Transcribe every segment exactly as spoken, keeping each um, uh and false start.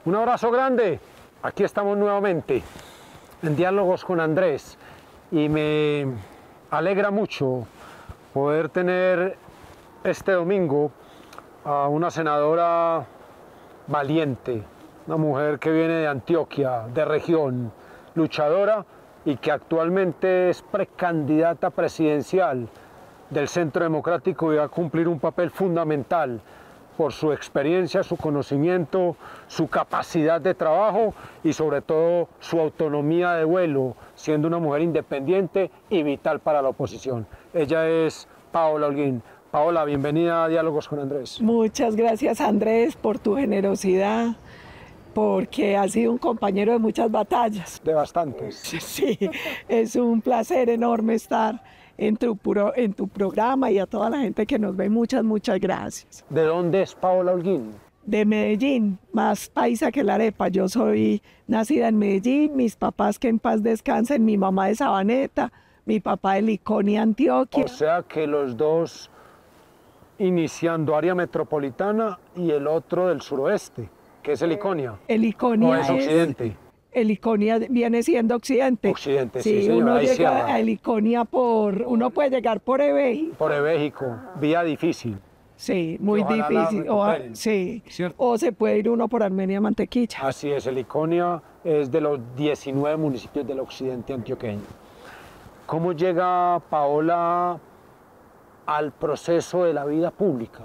Un abrazo grande. Aquí estamos nuevamente en Diálogos con Andrés y me alegra mucho poder tener este domingo a una senadora valiente, una mujer que viene de Antioquia, de región, luchadora y que actualmente es precandidata presidencial del Centro Democrático y va a cumplir un papel fundamental por su experiencia, su conocimiento, su capacidad de trabajo y sobre todo su autonomía de vuelo, siendo una mujer independiente y vital para la oposición. Ella es Paola Holguín. Paola, bienvenida a Diálogos con Andrés. Muchas gracias, Andrés, por tu generosidad, porque has sido un compañero de muchas batallas. De bastantes. Sí, es un placer enorme estar en tu, pro, en tu programa y a toda la gente que nos ve, muchas, muchas gracias. ¿De dónde es Paola Holguín? De Medellín, más paisa que la arepa. Yo soy nacida en Medellín, mis papás que en paz descansen, mi mamá de Sabaneta, mi papá de Liconia, Antioquia. O sea que los dos iniciando área metropolitana y el otro del suroeste, que es el Liconia. El Liconia ¿O es occidente? Es... El Liconia viene siendo occidente. Occidente, sí, sí, señor. Uno Ahí llega cierra. a Liconia por, uno puede llegar por Eveji. Por Evéjico, vía difícil. Sí, muy Ojalá difícil. O, sí. o se puede ir uno por Armenia Mantequilla. Así es, el Liconia es de los diecinueve municipios del occidente antioqueño. ¿Cómo llega Paola al proceso de la vida pública?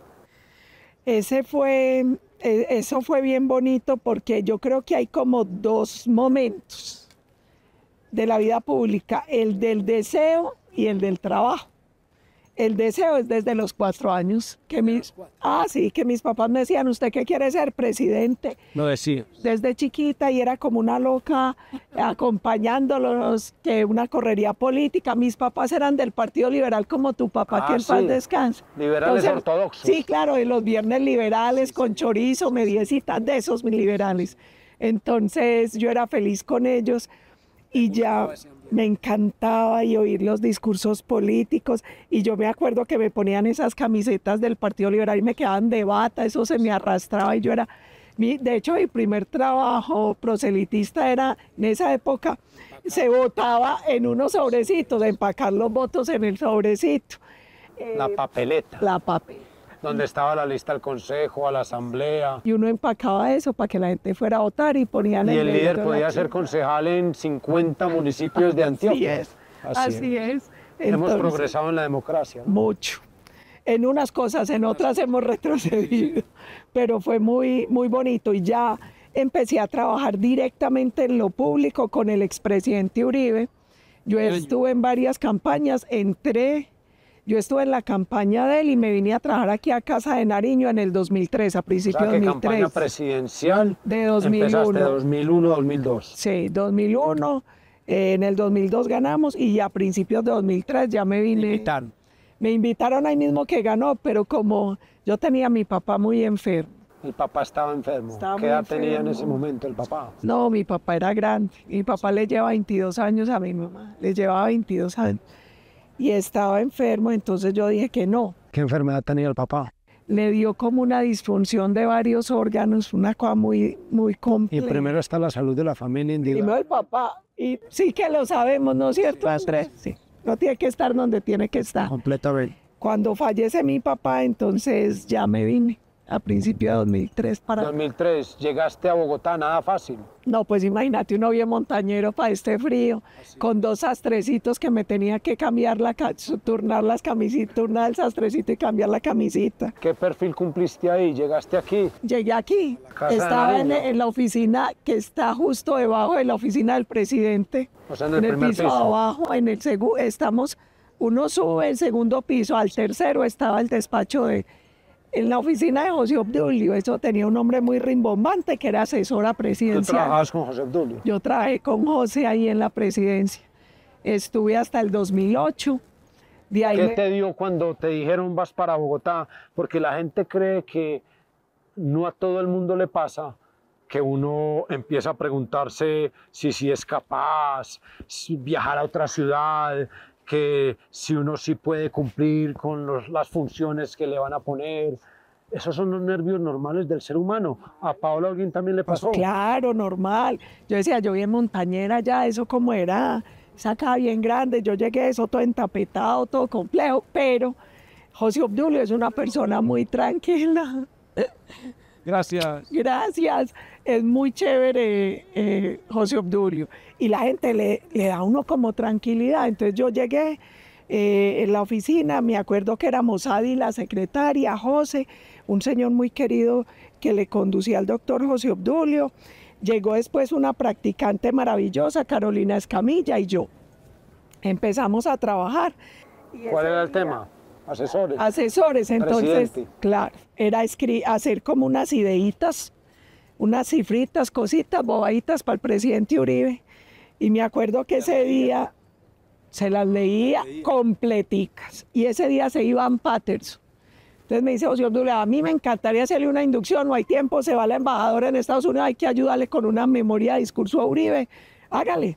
Ese fue... Eso fue bien bonito porque yo creo que hay como dos momentos de la vida pública, el del deseo y el del trabajo. El deseo es desde los cuatro años, que mis, ah, sí, que mis papás me decían, ¿usted qué quiere ser? Presidente. Lo decía. Desde chiquita y era como una loca acompañándolos, que una correría política. Mis papás eran del Partido Liberal como tu papá, ah, que en sí. paz descansa. Liberales Entonces, ortodoxos. Sí, claro, de los viernes liberales sí, con sí. chorizo, mediecitas, de esos liberales. Entonces yo era feliz con ellos y ya me encantaba y oír los discursos políticos y yo me acuerdo que me ponían esas camisetas del Partido Liberal y me quedaban de bata, eso se me arrastraba y yo era, mi, de hecho mi primer trabajo proselitista era, en esa época se votaba en unos sobrecitos, de empacar los votos en el sobrecito. La papeleta. La papeleta. Donde estaba la lista al consejo, a la asamblea. Y uno empacaba eso para que la gente fuera a votar y ponían... Y el, el líder podía ser concejal en cincuenta municipios de Antioquia. Así es, así, así es. es. Hemos Entonces, progresado en la democracia, ¿no? Mucho. En unas cosas, en otras hemos retrocedido, pero fue muy, muy bonito. Y ya empecé a trabajar directamente en lo público con el expresidente Uribe. Yo estuve en varias campañas, entré... Yo estuve en la campaña de él y me vine a trabajar aquí a Casa de Nariño en el dos mil tres, a principios de o sea, dos mil tres. ¿Campaña presidencial? De dos mil uno. Empezaste dos mil uno, dos mil dos. Sí, dos mil uno. Eh, en el dos mil dos ganamos y a principios de dos mil tres ya me vine. Me invitaron. Me invitaron ahí mismo que ganó, pero como yo tenía a mi papá muy enfermo. El papá estaba enfermo. Estaba ¿Qué edad enfermo. tenía en ese momento el papá? No, mi papá era grande. Mi papá le lleva veintidós años a mi mamá. Le llevaba veintidós años. Y estaba enfermo, entonces yo dije que no. ¿Qué enfermedad tenía el papá? Le dio como una disfunción de varios órganos, una cosa muy, muy compleja. Y primero está la salud de la familia individual. Primero el papá, y sí que lo sabemos, ¿no es cierto, Andrés? Sí. No tiene que estar donde tiene que estar. Completamente. Cuando fallece mi papá, entonces ya me vine. A principios de dos mil tres para... dos mil tres, llegaste a Bogotá, nada fácil. No, pues imagínate, uno bien montañero para este frío, así. Con dos sastrecitos que me tenía que cambiar la, turnar las camisitas, turnar el sastrecito y cambiar la camisita. ¿Qué perfil cumpliste ahí? ¿Llegaste aquí? Llegué aquí, estaba en, en la oficina que está justo debajo de la oficina del presidente. O sea, en el, en el primer piso, piso abajo, en el segundo, estamos, uno sube el segundo piso, al tercero estaba el despacho de... En la oficina de José Obdulio, eso tenía un nombre muy rimbombante, que era asesora presidencial. ¿Tú trabajabas con José Obdulio? Yo trabajé con José ahí en la presidencia. Estuve hasta el dos mil ocho. De ahí ¿Qué me... te dio cuando te dijeron vas para Bogotá? Porque la gente cree que no a todo el mundo le pasa, que uno empieza a preguntarse si, si es capaz, si viajar a otra ciudad, que si uno sí puede cumplir con los, las funciones que le van a poner. Esos son los nervios normales del ser humano. ¿A Paola Holguín también le pasó? Pues claro, normal. Yo decía, yo vi en Montañera ya, eso como era, esa casa bien grande, yo llegué, eso todo entapetado, todo complejo, pero José Obdulio es una persona muy tranquila. Gracias. Gracias. Es muy chévere, eh, José Obdulio. Y la gente le, le da a uno como tranquilidad. Entonces yo llegué eh, en la oficina, me acuerdo que éramos Adi, la secretaria, José, un señor muy querido que le conducía al doctor José Obdulio. Llegó después una practicante maravillosa, Carolina Escamilla, y yo. Empezamos a trabajar. ¿Cuál era el tema? Asesores. Asesores, entonces, Presidente. claro, era hacer como unas ideitas, unas cifritas, cositas, bobaditas para el presidente Uribe. Y me acuerdo que ese día se las leía completicas. Y ese día se iba a Patterson. Entonces me dice José Obdulio, a mí me encantaría hacerle una inducción, no hay tiempo, se va la embajadora en Estados Unidos, hay que ayudarle con una memoria de discurso a Uribe. Hágale.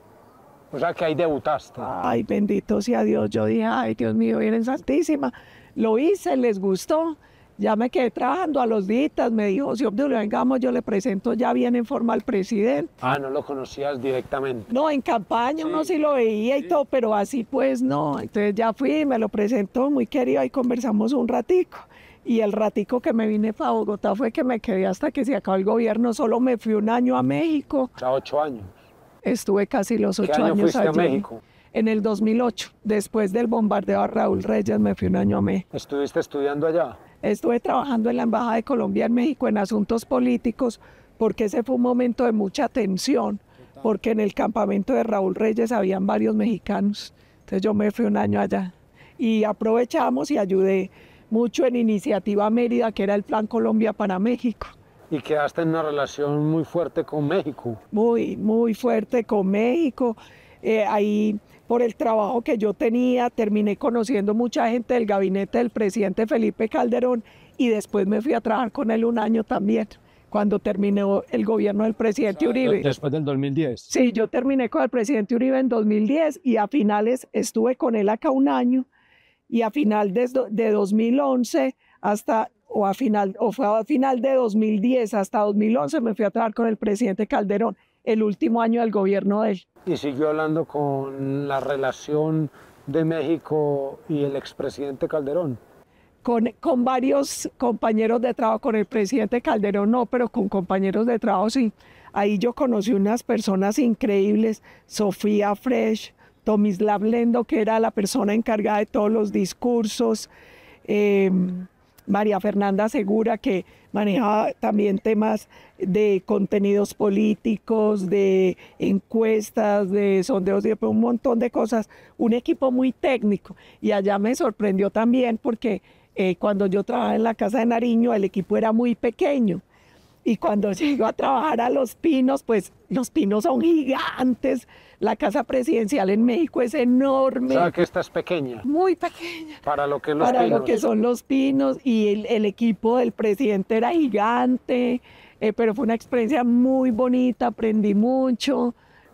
O sea que ahí debutaste. Ay, bendito sea Dios. Yo dije, ay, Dios mío, Virgen Santísima. Lo hice, les gustó. Ya me quedé trabajando a los días. Me dijo, José Obdulio, vengamos, yo le presento ya bien en forma al presidente. Ah, no lo conocías directamente. No, en campaña Sí. uno sí lo veía y todo, pero así pues no. Entonces ya fui, me lo presentó, muy querido, ahí conversamos un ratico. Y el ratico que me vine para Bogotá fue que me quedé hasta que se acabó el gobierno. Solo me fui un año a México. O sea, ocho años. Estuve casi los ¿Qué ocho año años fuiste a allí. México? En el dos mil ocho, después del bombardeo a Raúl Reyes, me fui un año a México. ¿Estuviste estudiando allá? Estuve trabajando en la Embajada de Colombia en México en asuntos políticos, porque ese fue un momento de mucha tensión, porque en el campamento de Raúl Reyes habían varios mexicanos. Entonces yo me fui un año allá y aprovechamos y ayudé mucho en Iniciativa Mérida, que era el Plan Colombia para México. Y quedaste en una relación muy fuerte con México. Muy, muy fuerte con México. Eh, ahí, por el trabajo que yo tenía, terminé conociendo mucha gente del gabinete del presidente Felipe Calderón y después me fui a trabajar con él un año también, cuando terminó el gobierno del presidente Uribe. Después del dos mil diez. Sí, yo terminé con el presidente Uribe en dos mil diez y a finales estuve con él acá un año y a final de, de dos mil once hasta... o a final o fue a final de dos mil diez hasta dos mil once me fui a trabajar con el presidente Calderón, el último año del gobierno de él. Y siguió hablando con la relación de México y el expresidente Calderón. Con, con varios compañeros de trabajo, con el presidente Calderón no, pero con compañeros de trabajo sí. Ahí yo conocí unas personas increíbles, Sofía Fresh, Tomislav Lendo, que era la persona encargada de todos los discursos, eh, María Fernanda Segura, que manejaba también temas de contenidos políticos, de encuestas, de sondeos, de un montón de cosas. Un equipo muy técnico. Y allá me sorprendió también porque eh, cuando yo trabajaba en la Casa de Nariño, el equipo era muy pequeño. Y cuando llego a trabajar a Los Pinos, pues Los Pinos son gigantes. La Casa Presidencial en México es enorme. O sea que esta es pequeña. Muy pequeña. Para lo que es Los Para Pinos. lo que son Los Pinos. Y el, el equipo del presidente era gigante. Eh, pero fue una experiencia muy bonita, aprendí mucho.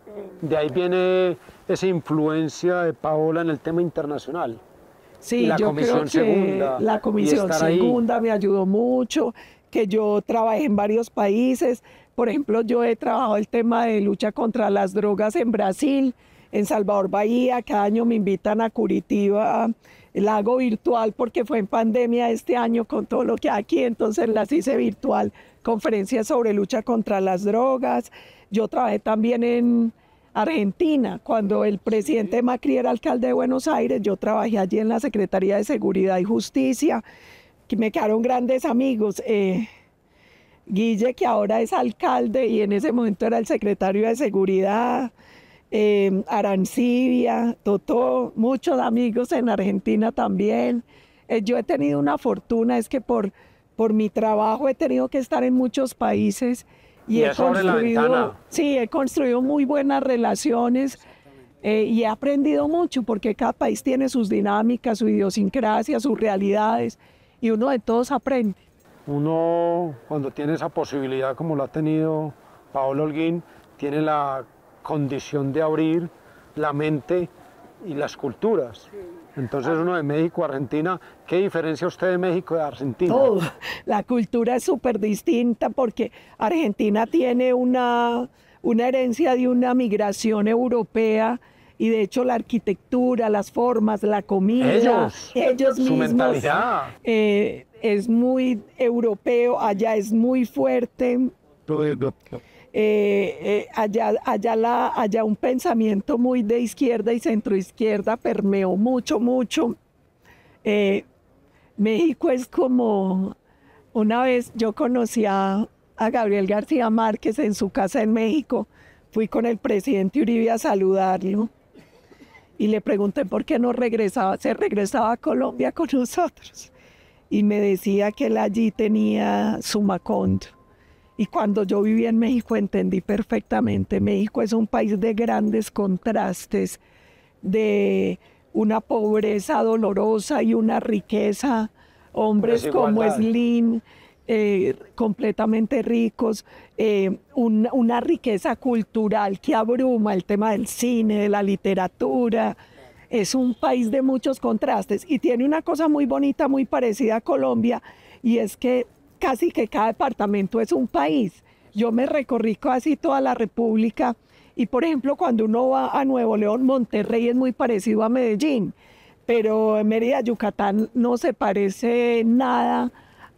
De ahí viene esa influencia de Paola en el tema internacional. Sí, Y la yo Comisión creo que Segunda, la y Comisión estar ahí. Segunda me ayudó mucho, que yo trabajé en varios países. Por ejemplo, yo he trabajado el tema de lucha contra las drogas en Brasil, en Salvador Bahía. Cada año me invitan a Curitiba, la hago virtual porque fue en pandemia este año con todo lo que hay aquí, entonces las hice virtual, conferencias sobre lucha contra las drogas. Yo trabajé también en Argentina, cuando el presidente Macri era alcalde de Buenos Aires, yo trabajé allí en la Secretaría de Seguridad y Justicia, que me quedaron grandes amigos. Eh, Guille, que ahora es alcalde y en ese momento era el secretario de Seguridad, eh, Arancibia, Totó, muchos amigos en Argentina también. Eh, yo he tenido una fortuna, es que por, por mi trabajo he tenido que estar en muchos países. Y, Y he eso abre la construido, ventana. sí, he construido muy buenas relaciones eh, y he aprendido mucho porque cada país tiene sus dinámicas, su idiosincrasia, sus realidades y uno de todos aprende. Uno, cuando tiene esa posibilidad, como lo ha tenido Paola Holguín, tiene la condición de abrir la mente y las culturas. Entonces uno de México a Argentina, ¿qué diferencia usted de México de Argentina? Todo. La cultura es súper distinta porque Argentina tiene una, una herencia de una migración europea y de hecho la arquitectura, las formas, la comida, Ellos, ellos su mismos, mentalidad. eh, es muy europeo, allá es muy fuerte. Eh, eh, allá, allá, la, allá un pensamiento muy de izquierda y centroizquierda permeó mucho, mucho. Eh, México es como, una vez yo conocí a, a Gabriel García Márquez en su casa en México, fui con el presidente Uribe a saludarlo y le pregunté por qué no regresaba, se regresaba a Colombia con nosotros. Y me decía que él allí tenía su Macondo. Y cuando yo vivía en México entendí perfectamente. México es un país de grandes contrastes, de una pobreza dolorosa y una riqueza. Hombres como Slim, eh, completamente ricos, eh, un, una riqueza cultural que abruma el tema del cine, de la literatura. Es un país de muchos contrastes y tiene una cosa muy bonita, muy parecida a Colombia, y es que casi que cada departamento es un país. Yo me recorrí casi toda la República y, por ejemplo, cuando uno va a Nuevo León, Monterrey es muy parecido a Medellín, pero en Mérida, Yucatán no se parece nada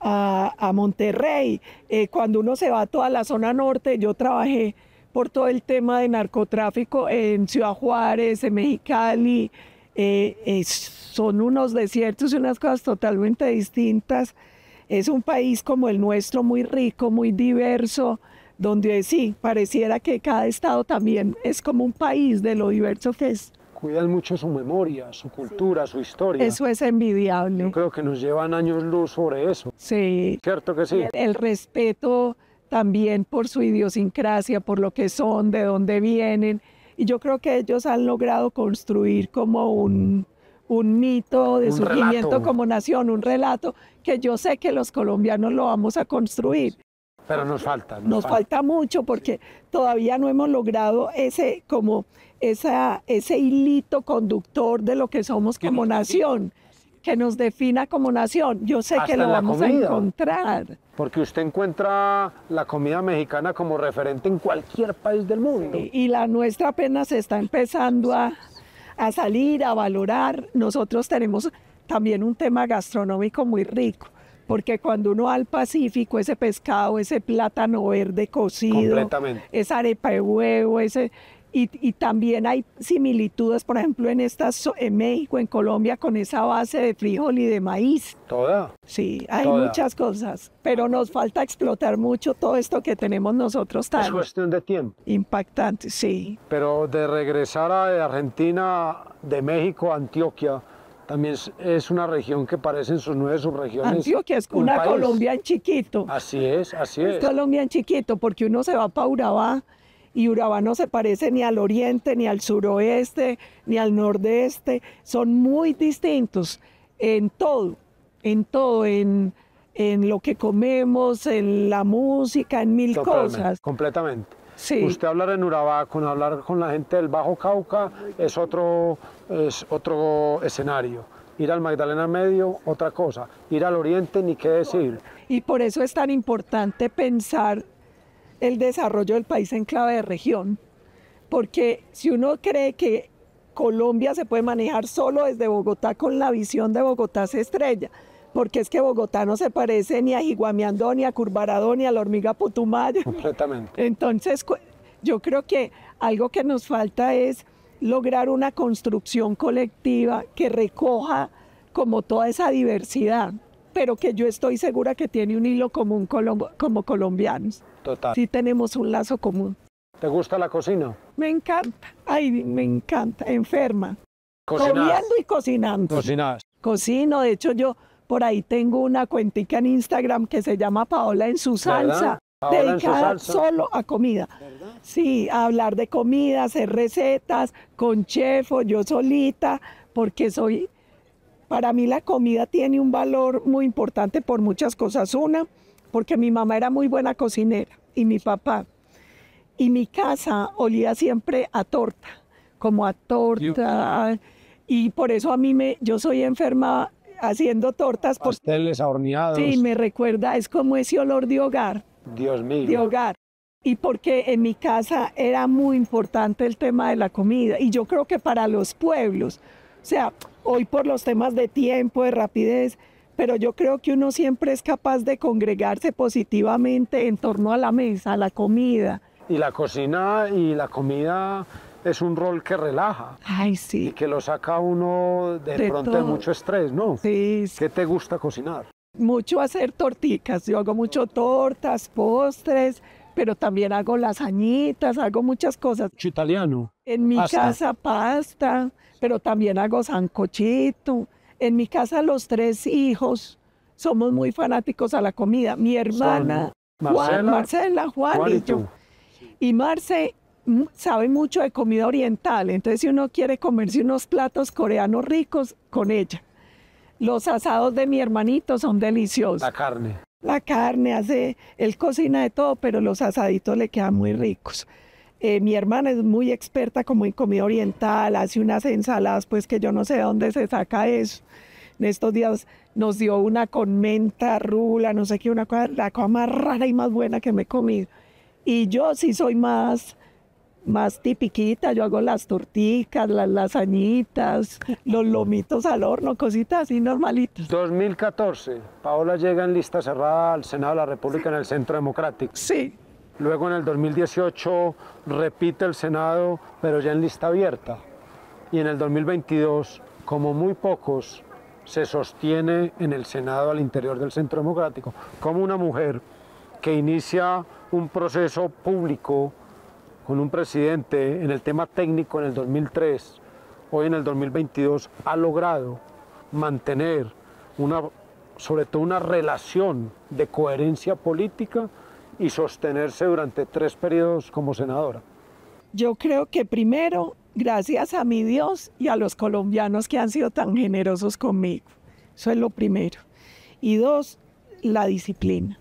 a, a Monterrey. Eh, cuando uno se va a toda la zona norte, yo trabajé por todo el tema de narcotráfico en Ciudad Juárez, en Mexicali, eh, eh, son unos desiertos y unas cosas totalmente distintas. Es un país como el nuestro, muy rico, muy diverso, donde sí, pareciera que cada estado también es como un país de lo diverso que es. Cuidan mucho su memoria, su cultura, su historia. Eso es envidiable. Yo creo que nos llevan años luz sobre eso. Sí. ¿Cierto que sí? El, el respeto también por su idiosincrasia, por lo que son, de dónde vienen. Y yo creo que ellos han logrado construir como un, un mito de Un surgimiento relato. como nación, un relato que yo sé que los colombianos lo vamos a construir. Pero nos falta. Nos falta mucho porque todavía no hemos logrado ese, como esa, ese hilito conductor de lo que somos como nación, que nos defina como nación. Yo sé Hasta que lo en la vamos a comida. encontrar. Porque usted encuentra la comida mexicana como referente en cualquier país del mundo. Y, y la nuestra apenas está empezando a, a salir, a valorar. Nosotros tenemos también un tema gastronómico muy rico, porque cuando uno va al Pacífico, ese pescado, ese plátano verde cocido, Completamente. esa arepa de huevo, ese... Y, y también hay similitudes, por ejemplo, en, estas, en México, en Colombia, con esa base de frijol y de maíz. Toda. Sí, hay Toda. muchas cosas, pero nos falta explotar mucho todo esto que tenemos nosotros Es tan cuestión de tiempo. impactante, sí. Pero de regresar a de Argentina, de México a Antioquia, también es, es una región que parece en sus nueve subregiones. Antioquia es un una país. Colombia en chiquito. Así es, así Es es. Colombia en chiquito, porque uno se va para Urabá y Urabá no se parece ni al oriente, ni al suroeste, ni al nordeste. Son muy distintos en todo, en todo, en, en lo que comemos, en la música, en mil Totalmente, cosas. completamente. Sí. Usted hablar en Urabá, con hablar con la gente del Bajo Cauca, es otro, es otro escenario. Ir al Magdalena Medio, otra cosa. Ir al Oriente, ni qué decir. Y por eso es tan importante pensar el desarrollo del país en clave de región, porque si uno cree que Colombia se puede manejar solo desde Bogotá con la visión de Bogotá se estrella, porque es que Bogotá no se parece ni a Jiguamiandó, ni a Curvarado, ni a la hormiga Putumayo. Completamente. Entonces, yo creo que algo que nos falta es lograr una construcción colectiva que recoja como toda esa diversidad, pero que yo estoy segura que tiene un hilo común colom- como colombianos. Total. Sí tenemos un lazo común. ¿Te gusta la cocina? Me encanta, ay, me encanta, enferma. Cocinar. Comiendo y cocinando. Cocinar. Cocino, de hecho yo por ahí tengo una cuentica en Instagram que se llama Paola en su salsa, ¿Verdad? Paola en su dedicada salsa. solo a comida. ¿Verdad? Sí, a hablar de comida, hacer recetas con chef o yo solita, porque soy, para mí la comida tiene un valor muy importante por muchas cosas. Una, porque mi mamá era muy buena cocinera y mi papá. Y mi casa olía siempre a torta, como a torta. Y por eso a mí me, yo soy enferma haciendo tortas. Por, Pasteles horneados. sí, me recuerda, es como ese olor de hogar. Dios mío. De hogar. Y porque en mi casa era muy importante el tema de la comida. Y yo creo que para los pueblos, o sea, hoy por los temas de tiempo, de rapidez, pero yo creo que uno siempre es capaz de congregarse positivamente en torno a la mesa, a la comida. Y la cocina y la comida es un rol que relaja. Ay, sí. Y que lo saca uno de, De pronto todo. de mucho estrés, ¿no? Sí, sí. ¿Qué te gusta cocinar? Mucho hacer torticas. Yo hago mucho tortas, postres, pero también hago lasañitas, hago muchas cosas. Mucho italiano. En mi Pasta. casa pasta, pero también hago sancochito. En mi casa los tres hijos somos muy fanáticos a la comida. Mi hermana, Son Juan- Marcela, Marcela, Juan, Juan y y yo. tú. Y Marce mm, sabe mucho de comida oriental, entonces si uno quiere comerse unos platos coreanos ricos, con ella. Los asados de mi hermanito son deliciosos. La carne. La carne, hace, él cocina de todo, pero los asaditos le quedan muy ricos. Eh, mi hermana es muy experta como en comida oriental, hace unas ensaladas, pues que yo no sé de dónde se saca eso. En estos días nos dio una con menta, rula, no sé qué, una cosa, la cosa más rara y más buena que me he comido. Y yo sí soy más, más tipiquita, yo hago las torticas, las lasañitas, los lomitos al horno, cositas así normalitas. dos mil catorce, Paola llega en lista cerrada al Senado de la República en el Centro Democrático. Sí, Luego en el dos mil dieciocho repite el Senado, pero ya en lista abierta. Y en el dos mil veintidós, como muy pocos, se sostiene en el Senado al interior del Centro Democrático, como una mujer que inicia un proceso público con un presidente en el tema técnico en el dos mil tres, hoy en el dos mil veintidós ha logrado mantener una, sobre todo una relación de coherencia política y sostenerse durante tres periodos como senadora. yo creo que primero, gracias a mi Dios y a los colombianos que han sido tan generosos conmigo. Eso es lo primero. Y dos, la disciplina.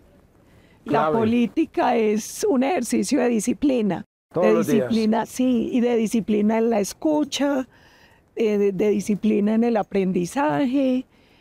La Clave. política es un ejercicio de disciplina. Todos de los días. disciplina, sí, y de disciplina en la escucha, eh, de, de disciplina en el aprendizaje.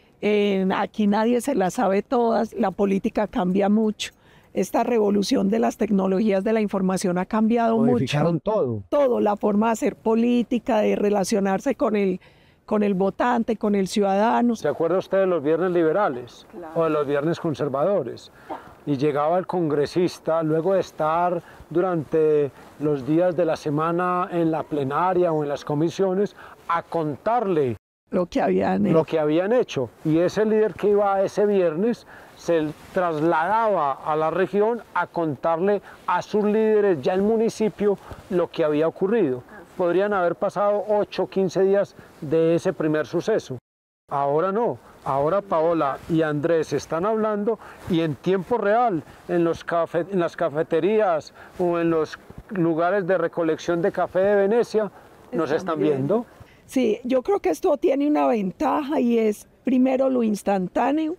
En- aquí nadie se las sabe todas, la política cambia mucho. Esta revolución de las tecnologías de la información ha cambiado Modificaron mucho. todo. Todo, la forma de hacer política, de relacionarse con el, con el votante, con el ciudadano. ¿Se acuerda usted de los viernes liberales Claro. o de los viernes conservadores? Y llegaba el congresista, luego de estar durante los días de la semana en la plenaria o en las comisiones, a contarle Lo que habían lo que habían hecho. Y ese líder que iba ese viernes se trasladaba a la región a contarle a sus líderes ya en el municipio lo que había ocurrido. Podrían haber pasado ocho o quince días de ese primer suceso. Ahora no. Ahora Paola y Andrés están hablando y en tiempo real, en, los cafe- en las cafeterías o en los lugares de recolección de café de Venecia, nos están viendo. Sí, yo creo que esto tiene una ventaja y es, primero, lo instantáneo,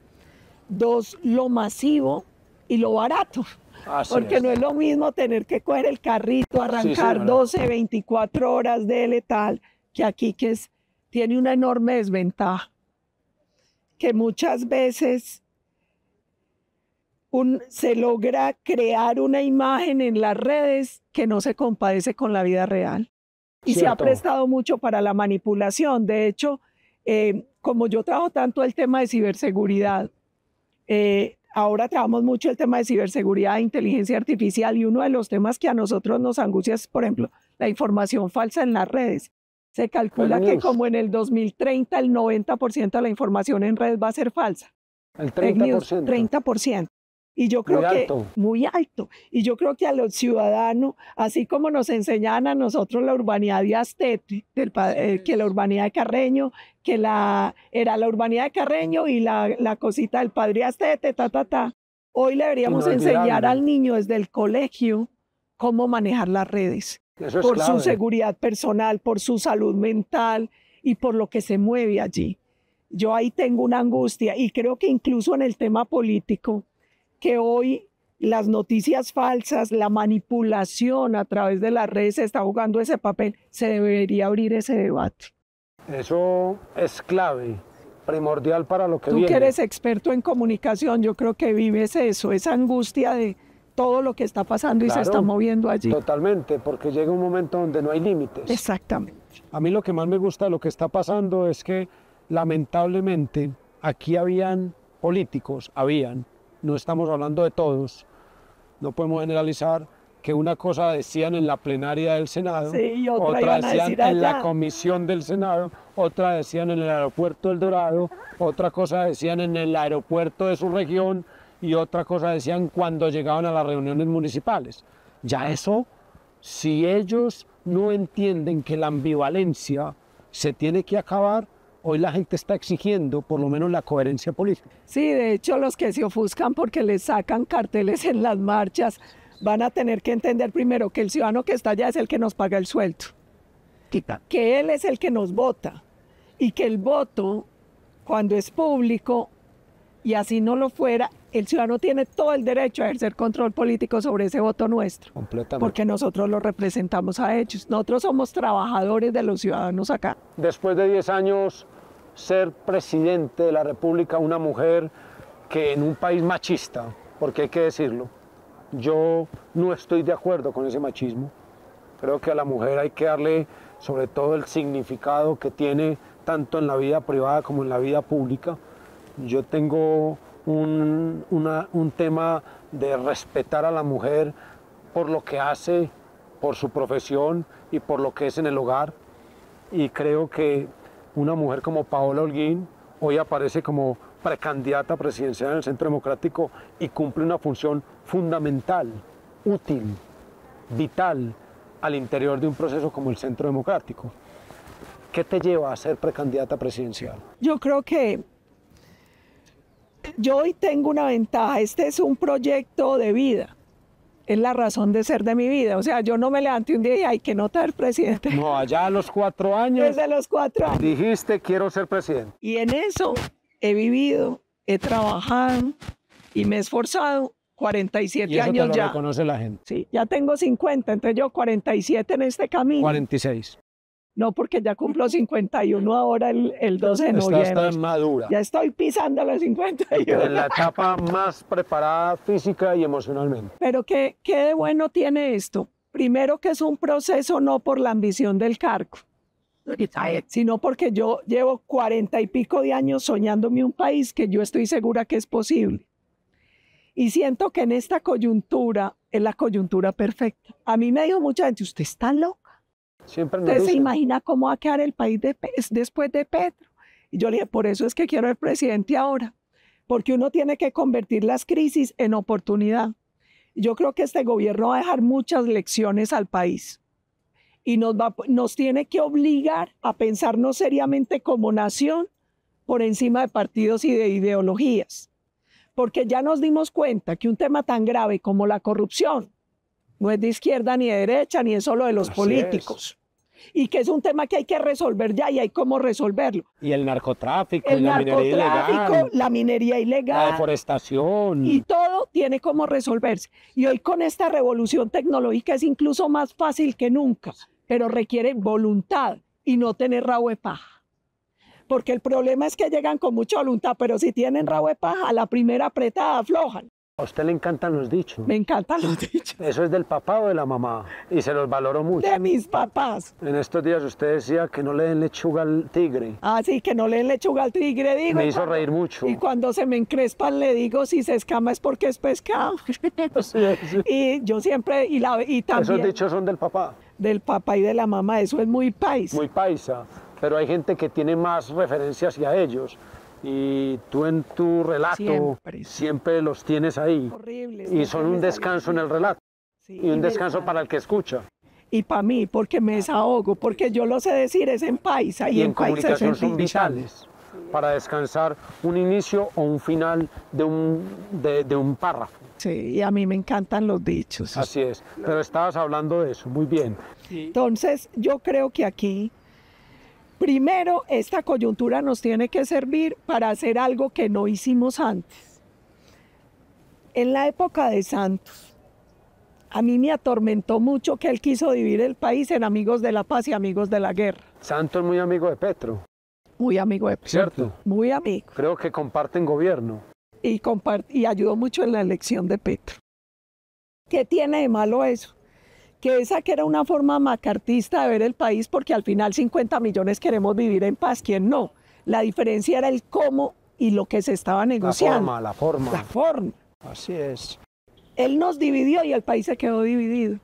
dos, lo masivo y lo barato. Así Porque es. no es lo mismo tener que coger el carrito, arrancar señora. doce, veinticuatro horas de letal, que aquí que es, tiene una enorme desventaja. Que muchas veces un- se logra crear una imagen en las redes que no se compadece con la vida real. Y se ha Cierto. prestado mucho para la manipulación. De hecho, eh, como yo trabajo tanto el tema de ciberseguridad, eh, ahora trabajamos mucho el tema de ciberseguridad e inteligencia artificial y uno de los temas que a nosotros nos angustia es, por ejemplo, la información falsa en las redes. Se calcula Fake que news. como en el dos mil treinta el noventa por ciento de la información en redes va a ser falsa. El Fake treinta por news, ciento. treinta por ciento. Y yo creo Muy que alto. muy alto. Y yo creo que a los ciudadanos, así como nos enseñaban a nosotros la urbanidad de Astete, del pa- eh, que la urbanidad de Carreño, que la, era la urbanidad de Carreño y la, la cosita del padre Astete, ta, ta, ta. Hoy le deberíamos Inolvidable. enseñar al niño desde el colegio cómo manejar las redes, Eso es por clave. su seguridad personal, por su salud mental y por lo que se mueve allí. Yo ahí tengo una angustia y creo que incluso en el tema político, que hoy las noticias falsas, la manipulación a través de las redes está jugando ese papel, se debería abrir ese debate. Eso es clave, primordial para lo que Tú viene. que eres experto en comunicación, yo creo que vives eso, esa angustia de todo lo que está pasando y Claro, se está moviendo allí. Totalmente, porque llega un momento donde no hay límites. Exactamente. A mí lo que más me gusta de lo que está pasando es que lamentablemente aquí habían políticos, habían, no estamos hablando de todos, no podemos generalizar, que una cosa decían en la plenaria del Senado, Sí, y otra otra iban a decían decir en la allá. comisión del Senado, otra decían en el aeropuerto del Dorado, otra cosa decían en el aeropuerto de su región y otra cosa decían cuando llegaban a las reuniones municipales. Ya eso, si ellos no entienden que la ambivalencia se tiene que acabar, hoy la gente está exigiendo por lo menos la coherencia política. Sí, de hecho los que se ofuscan porque les sacan carteles en las marchas van a tener que entender primero que el ciudadano que está allá es el que nos paga el sueldo, que él es el que nos vota y que el voto, cuando es público y así no lo fuera, el ciudadano tiene todo el derecho a ejercer control político sobre ese voto nuestro, Completamente. porque nosotros lo representamos a ellos. Nosotros somos trabajadores de los ciudadanos acá. Después de diez años, ser presidente de la República, una mujer que en un país machista, porque hay que decirlo, yo no estoy de acuerdo con ese machismo. Creo que a la mujer hay que darle sobre todo el significado que tiene tanto en la vida privada como en la vida pública. Yo tengo un, una, un tema de respetar a la mujer por lo que hace, por su profesión y por lo que es en el hogar. Y creo que una mujer como Paola Holguín hoy aparece como precandidata presidencial en el Centro Democrático y cumple una función fundamental, útil, vital al interior de un proceso como el Centro Democrático. ¿Qué te lleva a ser precandidata presidencial? Yo creo que yo hoy tengo una ventaja, este es un proyecto de vida, es la razón de ser de mi vida, o sea, yo no me levanté un día y hay que notar presidente. No, allá a los cuatro años Desde los cuatro años. dijiste quiero ser presidente. Y en eso he vivido, he trabajado y me he esforzado cuarenta y siete Y eso te años lo ya. reconoce la gente. Sí, ya tengo cincuenta, entonces yo cuarenta y siete en este camino. cuarenta y seis. No, porque ya cumplo cincuenta y uno ahora el, el doce de Estás noviembre. tan madura, Ya estoy pisando los cincuenta y uno. en la etapa más preparada física y emocionalmente. Pero ¿qué, qué de bueno tiene esto? Primero que es un proceso no por la ambición del cargo, sino porque yo llevo cuarenta y pico de años soñándome un país que yo estoy segura que es posible. Y siento que en esta coyuntura es la coyuntura perfecta. A mí me dijo mucha gente, usted está loca. Siempre nos ¿Usted se dicen, imagina cómo va a quedar el país de, Pe- después de Petro? Y yo le dije, por eso es que quiero el presidente ahora, porque uno tiene que convertir las crisis en oportunidad. Yo creo que este gobierno va a dejar muchas lecciones al país y nos, va, nos tiene que obligar a pensarnos seriamente como nación por encima de partidos y de ideologías, porque ya nos dimos cuenta que un tema tan grave como la corrupción no es de izquierda ni de derecha, ni es solo de los Así políticos. Y que es un tema que hay que resolver ya y hay cómo resolverlo. Y el narcotráfico, El y la minería narcotráfico, ilegal, la minería la ilegal, deforestación. y todo tiene cómo resolverse. Y hoy con esta revolución tecnológica es incluso más fácil que nunca, pero requiere voluntad y no tener rabo de paja. Porque el problema es que llegan con mucha voluntad, pero si tienen rabo de paja, a la primera apretada aflojan. a usted le encantan los dichos. Me encantan los dichos ¿Eso es del papá o de la mamá? Y se los valoro mucho. de mis papás. En estos días usted decía que no le den lechuga al tigre. Así que no le den lechuga al tigre, digo. Me y hizo cuando- reír mucho. Y cuando se me encrespan le digo, si se escama es porque es pescado. Sí, sí. Y yo siempre, y, la, y Esos también dichos son del papá, del papá y de la mamá, eso es muy país. muy paisa. Pero hay gente que tiene más referencia hacia ellos. Y tú en tu relato Siempre. siempre los tienes ahí. Horrible. Y siempre son me un sale descanso en así. el relato. Sí, Y un me descanso sale. para el que escucha. Y para mí, porque me desahogo, porque yo lo sé decir, es en paisa. Y, Y en, en paisa es comunicación en son dicha. vitales para descansar un inicio o un final de un, de, de un párrafo. Sí, y a mí me encantan los dichos. Así es. Pero estabas hablando de eso, muy bien. Entonces, yo creo que aquí, primero, esta coyuntura nos tiene que servir para hacer algo que no hicimos antes. En la época de Santos, A mí me atormentó mucho que él quiso dividir el país en amigos de la paz y amigos de la guerra. Santos es muy amigo de Petro. Muy amigo de Petro. ¿Cierto? Muy amigo. Creo que comparten gobierno. Y, compart y ayudó mucho en la elección de Petro. ¿Qué tiene de malo eso? Que esa que era una forma macartista de ver el país, porque al final cincuenta millones queremos vivir en paz, ¿quién no? La diferencia era el cómo y lo que se estaba negociando. La forma, la forma. La forma. Así es. Él nos dividió y el país se quedó dividido.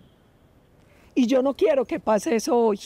Y yo no quiero que pase eso hoy.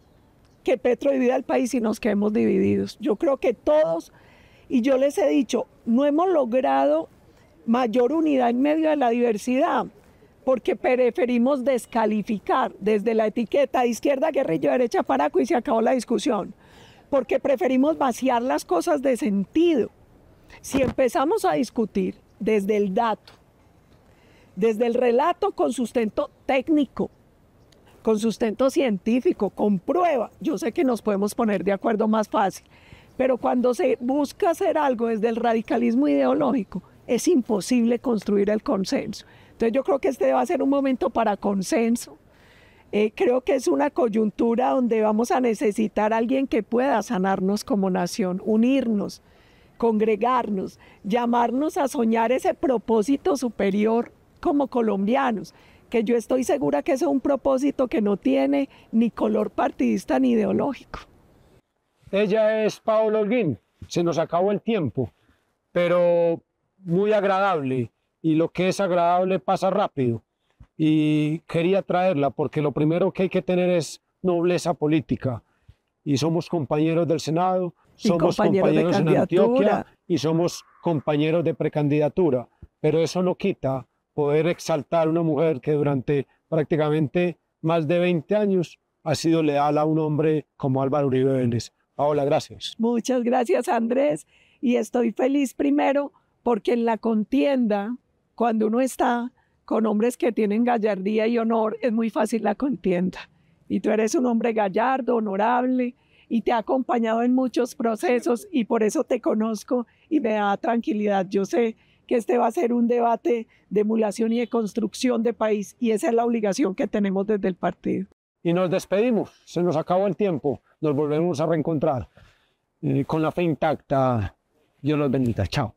Que Petro divida el país y nos quedemos divididos. Yo creo que todos, y yo les he dicho, no hemos logrado mayor unidad en medio de la diversidad, porque preferimos descalificar desde la etiqueta de izquierda, guerrillo, derecha, paraco y se acabó la discusión. Porque preferimos vaciar las cosas de sentido. Si empezamos a discutir desde el dato, desde el relato con sustento técnico, con sustento científico, con prueba, yo sé que nos podemos poner de acuerdo más fácil, pero cuando se busca hacer algo desde el radicalismo ideológico, es imposible construir el consenso. Entonces yo creo que este va a ser un momento para consenso. Eh, creo que es una coyuntura donde vamos a necesitar a alguien que pueda sanarnos como nación, unirnos, congregarnos, llamarnos a soñar ese propósito superior como colombianos, que yo estoy segura que ese es un propósito que no tiene ni color partidista ni ideológico. Ella es Paola Holguín, se nos acabó el tiempo, pero muy agradable, y lo que es agradable pasa rápido, y quería traerla porque lo primero que hay que tener es nobleza política, y somos compañeros del Senado, somos compañeros de compañeros en Antioquia y somos compañeros de precandidatura, pero eso no quita poder exaltar a una mujer que durante prácticamente más de veinte años ha sido leal a un hombre como Álvaro Uribe Vélez. Paola, gracias. Muchas gracias, Andrés, y estoy feliz primero porque en la contienda, cuando uno está con hombres que tienen gallardía y honor, es muy fácil la contienda. Y tú eres un hombre gallardo, honorable, y te ha acompañado en muchos procesos, y por eso te conozco y me da tranquilidad. Yo sé que este va a ser un debate de emulación y de construcción de país, y esa es la obligación que tenemos desde el partido. Y nos despedimos, se nos acabó el tiempo, nos volvemos a reencontrar. Eh, con la fe intacta, Dios los bendiga, chao.